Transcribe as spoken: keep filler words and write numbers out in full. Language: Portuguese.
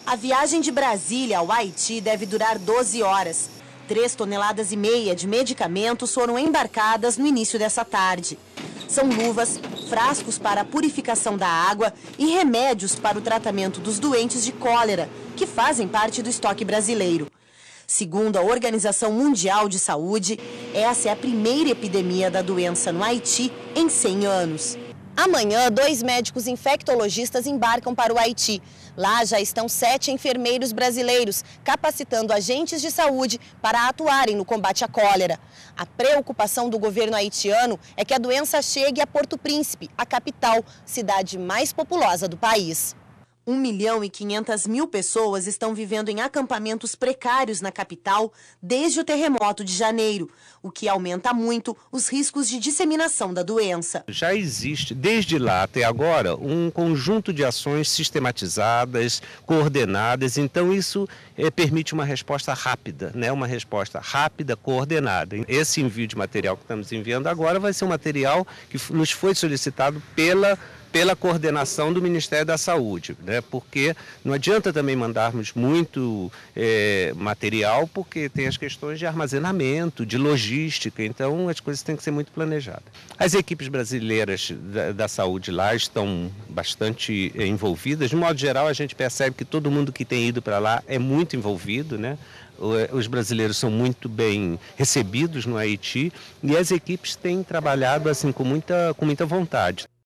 A viagem de Brasília ao Haiti deve durar doze horas. Três toneladas e meia de medicamentos foram embarcadas no início dessa tarde. São luvas, frascos para a purificação da água e remédios para o tratamento dos doentes de cólera, que fazem parte do estoque brasileiro. Segundo a Organização Mundial de Saúde, essa é a primeira epidemia da doença no Haiti em cem anos. Amanhã, dois médicos infectologistas embarcam para o Haiti. Lá já estão sete enfermeiros brasileiros, capacitando agentes de saúde para atuarem no combate à cólera. A preocupação do governo haitiano é que a doença chegue a Porto Príncipe, a capital, cidade mais populosa do país. Um milhão e quinhentas mil pessoas estão vivendo em acampamentos precários na capital desde o terremoto de janeiro, o que aumenta muito os riscos de disseminação da doença. Já existe, desde lá até agora, um conjunto de ações sistematizadas, coordenadas, então isso é, permite uma resposta rápida, né? Uma resposta rápida, coordenada. Esse envio de material que estamos enviando agora vai ser um material que nos foi solicitado pela pela coordenação do Ministério da Saúde, né? Porque não adianta também mandarmos muito é, material, porque tem as questões de armazenamento, de logística, então as coisas têm que ser muito planejadas. As equipes brasileiras da, da saúde lá estão bastante é, envolvidas. De modo geral, a gente percebe que todo mundo que tem ido para lá é muito envolvido, né? Os brasileiros são muito bem recebidos no Haiti e as equipes têm trabalhado assim com muita, com muita vontade.